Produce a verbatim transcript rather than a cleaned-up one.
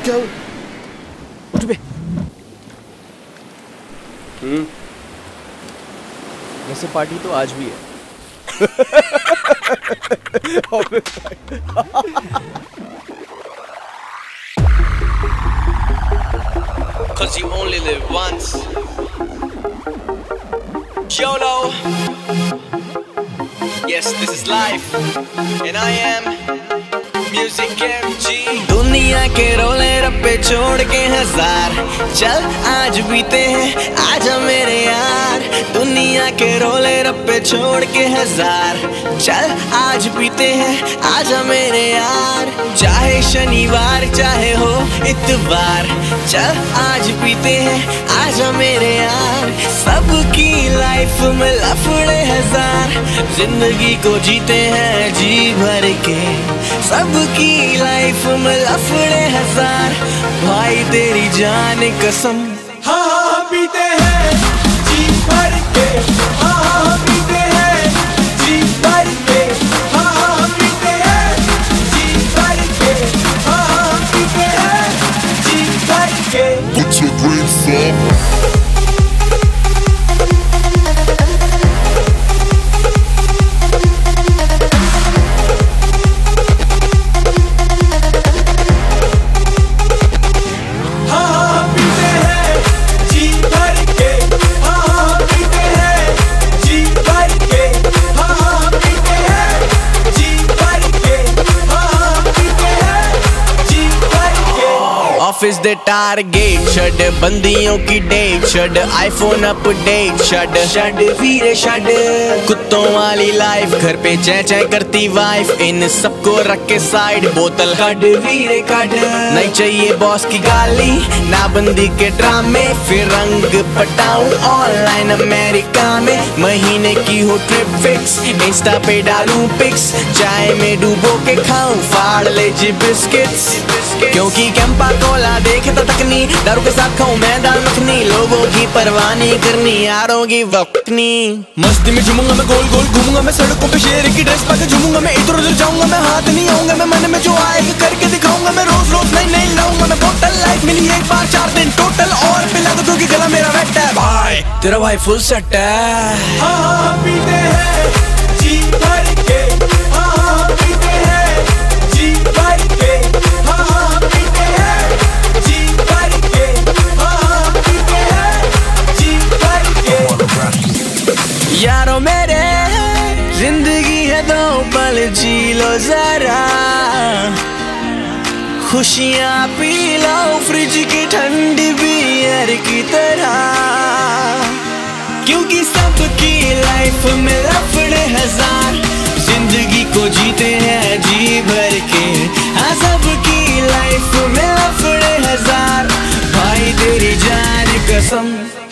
क्या उठ बे। हम्म वैसे पार्टी तो आज भी है। Cause you only live once. YOLO. Yes, this is life. And I am Music M G. दुनिया के रोले रप्पे छोड़ के हजार, चल आज बीते हैं आजा मेरे यार। दुनिया के रोले रप्पे छोड़ के हजार, चल आज बीते हैं आजा मेरे यार। चाहे शनिवार चाहे हो इतवार, चल आज बीते हैं आजा मेरे यार। सबकी लाइफ में लफड़े हजार, जिंदगी को जीते हैं जी भर के। सबकी लाइफ में लफड़े हजार, भाई तेरी जान कसम। हाँ हाँ पीते हैं जी भर के, हाँ हाँ पीते हैं जी भर के, हाँ हाँ पीते हैं जी भर के, हाँ हाँ पीते हैं जी भर के। Put your drinks up. Office दे टारगेट छड़, बंदियों की डेट छड़, आईफोन अपडेट छड़ छड़ वीरे छड़। कुत्तों वाली लाइफ घर पे चै चै करती वाइफ, इन सबको रख के साइड बोतल कड वीरे कड। नहीं चाहिए बॉस की गाली ना बंदी के ड्रामे, फिर रंग पटाऊं ऑनलाइन अमेरिका में। महीने की हो ट्रिप फिक्स, इंस्टा पे डालूं पिक्स, चाय में डूबो के खाऊं फाड़ ले जी बिस्किट्स। क्योंकि कैंपा कोला देखता तकनी, दारू के साथ खाऊं मैं दाल मखनी। लोगों की परवाह नहीं करनी, यारों की वक्तनी। मस्ती में झूमूंगा मैं, गोल गोल घूमूंगा मैं, सड़कों पे शेर की ड्रेस पाके झूमूंगा मैं। इधर उधर जाऊंगा मैं, हाथ नहीं आऊंगा मैं, मन में जो आएगा करके दिखाऊंगा मैं। रोज रोज नहीं नहीं लाऊंगा मैं बोतल, लाइफ मिली एक बार चार दिन टोटल। और पिला दो क्योंकि गला मेरा वेट है, भाई तेरा भाई फुल सेट है। हाँ हाँ पीते हैं जी भर के, हाँ हाँ पीते हैं जी भर के, हाँ हाँ पीते हैं जी भर के, हाँ हाँ पीते हैं जी भर के। यारों मेरे जिंदगी है दो पल जी लो जरा, खुशियाँ पी लो फ्रिज की ठंडी बियर की तरह। क्योंकि सबकी लाइफ में लफड़े हजार, जिंदगी को जीते हैं जी भर के। हाँ सबकी लाइफ में लफड़े हजार, भाई तेरी जान कसम।